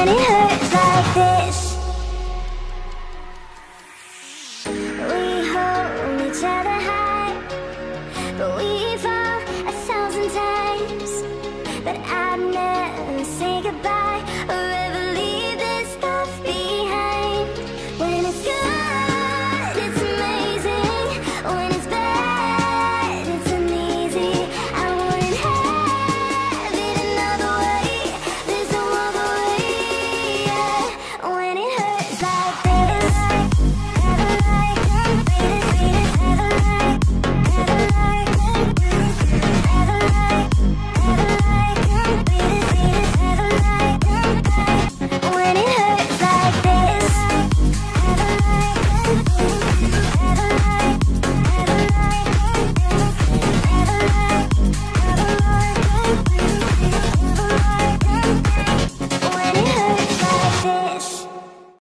when it hurts like this. We hold each other high, but we fall 1,000 times. But I'd never say goodbye or